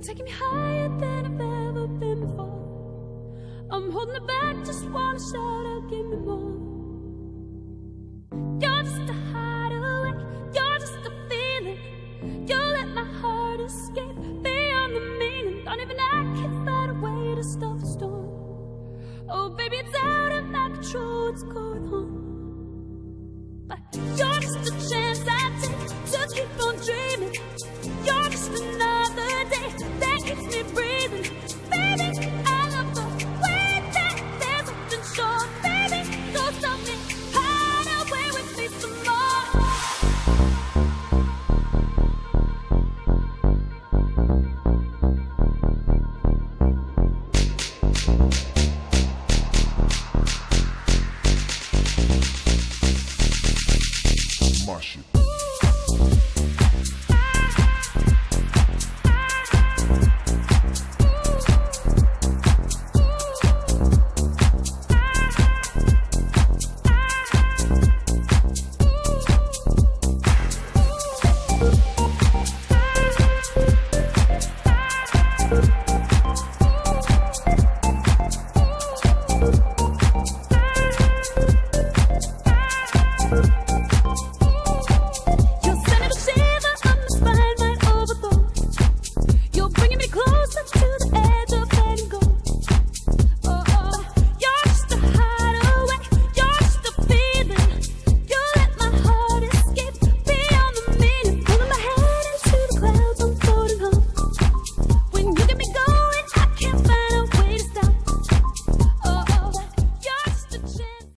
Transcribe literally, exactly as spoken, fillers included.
taking me higher than I've ever been before. I'm holding it back, just wanna shout out, give me more. You're just a hideaway, you're just a feeling. You let my heart escape beyond the meaning. Don't even I can find a way to stop the storm. Oh baby, it's out of my control, what's going on? But you're just a chance I take to keep on dreaming. You're just another day that keeps me breathing. Baby, I love the way that there's something short. Baby, go stop me, hide away with me some more. My shit. We'll be right back.